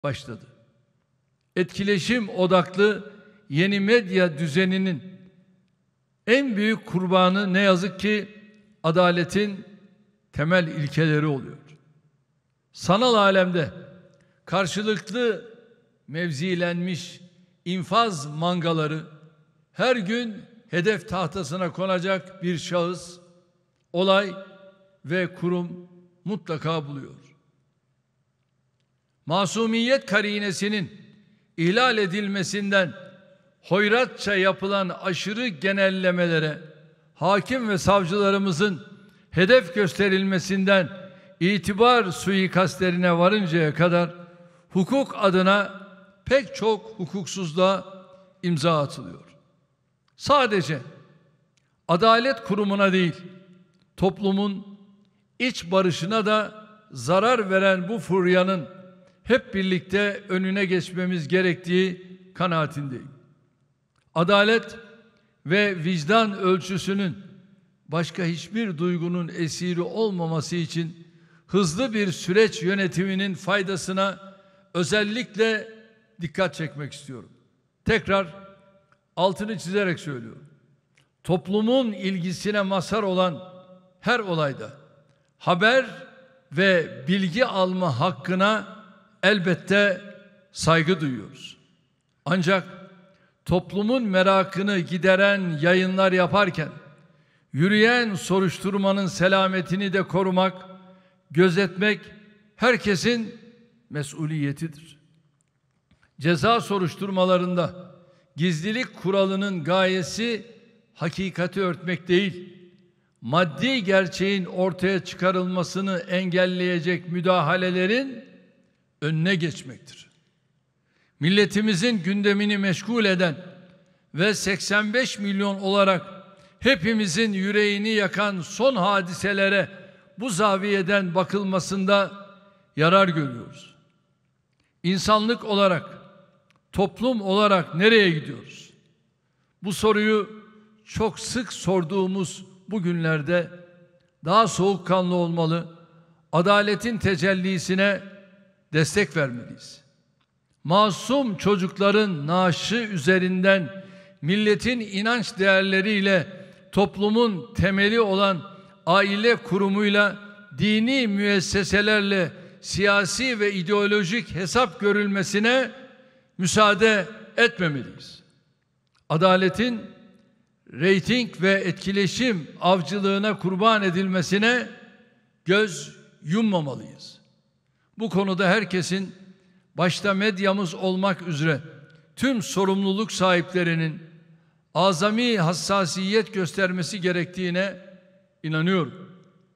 başladı. Etkileşim odaklı yeni medya düzeninin en büyük kurbanı ne yazık ki adaletin temel ilkeleri oluyor. Sanal alemde karşılıklı mevzilenmiş infaz mangaları her gün hedef tahtasına konacak bir şahıs, olay ve kurum mutlaka buluyor. Masumiyet karinesinin ihlal edilmesinden hoyratça yapılan aşırı genellemelere, hakim ve savcılarımızın hedef gösterilmesinden itibar suikastlerine varıncaya kadar hukuk adına pek çok hukuksuzluğa imza atılıyor. Sadece adalet kurumuna değil, toplumun iç barışına da zarar veren bu furyanın hep birlikte önüne geçmemiz gerektiği kanaatindeyim. Adalet ve vicdan ölçüsünün başka hiçbir duygunun esiri olmaması için hızlı bir süreç yönetiminin faydasına özellikle dikkat çekmek istiyorum. Tekrar altını çizerek söylüyorum. Toplumun ilgisine mazhar olan her olayda haber ve bilgi alma hakkına elbette saygı duyuyoruz. Ancak toplumun merakını gideren yayınlar yaparken yürüyen soruşturmanın selametini de korumak, gözetmek herkesin mesuliyetidir. Ceza soruşturmalarında gizlilik kuralının gayesi hakikati örtmek değil, maddi gerçeğin ortaya çıkarılmasını engelleyecek müdahalelerin önüne geçmektir. Milletimizin gündemini meşgul eden ve 85 milyon olarak hepimizin yüreğini yakan son hadiselere bu zaviyeden bakılmasında yarar görüyoruz. İnsanlık olarak, toplum olarak nereye gidiyoruz? Bu soruyu çok sık sorduğumuz bu günlerde daha soğukkanlı olmalı, adaletin tecellisine destek vermeliyiz. Masum çocukların naaşı üzerinden milletin inanç değerleriyle toplumun temeli olan aile kurumuyla, dini müesseselerle siyasi ve ideolojik hesap görülmesine müsaade etmemeliyiz. Adaletin reyting ve etkileşim avcılığına kurban edilmesine göz yummamalıyız. Bu konuda herkesin, başta medyamız olmak üzere tüm sorumluluk sahiplerinin azami hassasiyet göstermesi gerektiğine inanıyorum.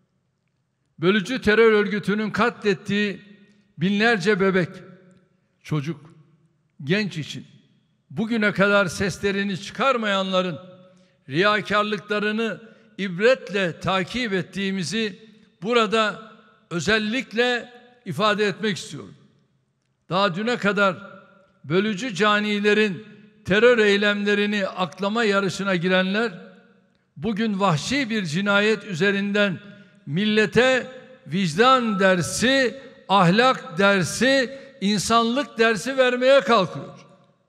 Bölücü terör örgütünün katlettiği binlerce bebek, çocuk, genç için bugüne kadar seslerini çıkarmayanların riyakarlıklarını ibretle takip ettiğimizi burada özellikle ifade etmek istiyorum. Daha düne kadar bölücü canilerin terör eylemlerini aklama yarışına girenler, bugün vahşi bir cinayet üzerinden millete vicdan dersi, ahlak dersi, insanlık dersi vermeye kalkıyor.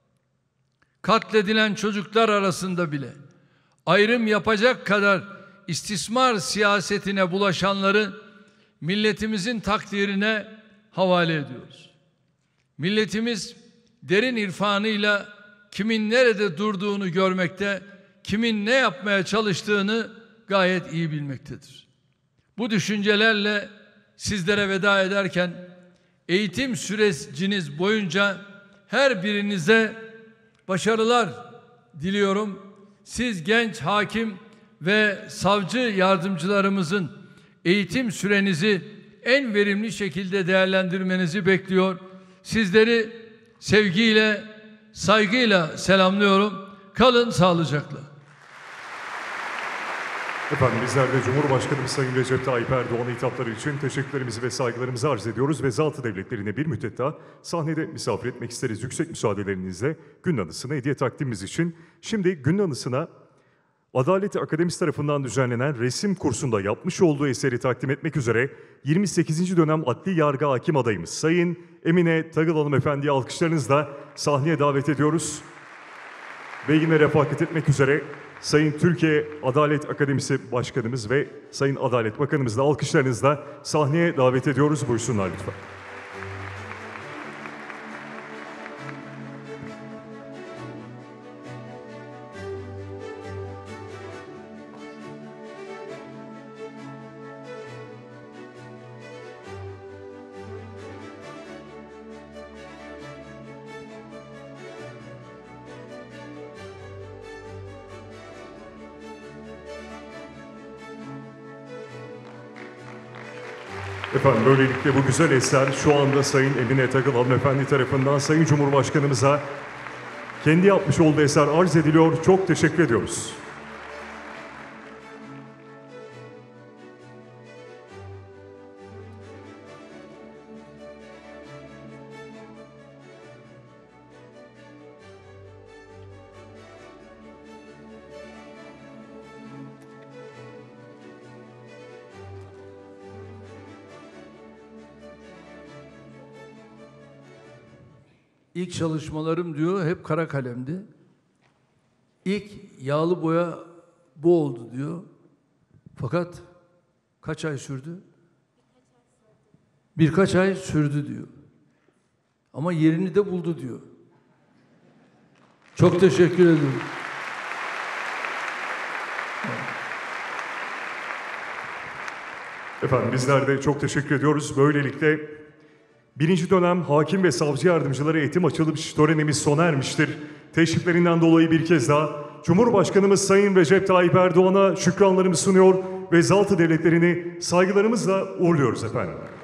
Katledilen çocuklar arasında bile ayrım yapacak kadar istismar siyasetine bulaşanları milletimizin takdirine havale ediyoruz. Milletimiz derin irfanıyla kimin nerede durduğunu görmekte, kimin ne yapmaya çalıştığını gayet iyi bilmektedir. Bu düşüncelerle sizlere veda ederken eğitim süreciniz boyunca her birinize başarılar diliyorum. Siz genç hakim ve savcı yardımcılarımızın eğitim sürenizi en verimli şekilde değerlendirmenizi bekliyor. Sizleri sevgiyle, saygıyla selamlıyorum. Kalın sağlıcakla. Efendim bizler de Cumhurbaşkanımız Sayın Recep Tayyip Erdoğan'a hitapları için teşekkürlerimizi ve saygılarımızı arz ediyoruz ve zatı devletlerine bir müddet daha sahnede misafir etmek isteriz. Yüksek müsaadelerinizle gün anısına hediye takdimimiz için. Şimdi gün anısına Adalet Akademisi tarafından düzenlenen resim kursunda yapmış olduğu eseri takdim etmek üzere 28. dönem adli yargı hakim adayımız Sayın Emine Tagıl Hanımefendi'yi alkışlarınızla sahneye davet ediyoruz. Ve yine refakat etmek üzere Sayın Türkiye Adalet Akademisi Başkanımız ve Sayın Adalet Bakanımızı da alkışlarınızla sahneye davet ediyoruz. Buyursunlar lütfen. Efendim böylelikle bu güzel eser şu anda Sayın Emine Tagıl Hanımefendi tarafından Sayın Cumhurbaşkanımıza kendi yapmış olduğu eser arz ediliyor. Çok teşekkür ediyoruz. İlk çalışmalarım diyor hep kara kalemdi. İlk yağlı boya bu oldu diyor. Fakat kaç ay sürdü? Birkaç ay sürdü diyor. Ama yerini de buldu diyor. Çok teşekkür ederim. Efendim bizler de çok teşekkür ediyoruz. Böylelikle birinci dönem hakim ve savcı yardımcıları eğitim açılış törenimiz sona ermiştir. Teşriflerinden dolayı bir kez daha Cumhurbaşkanımız Sayın Recep Tayyip Erdoğan'a şükranlarımı sunuyor ve Zaltı Devletleri'ni saygılarımızla uğurluyoruz efendim.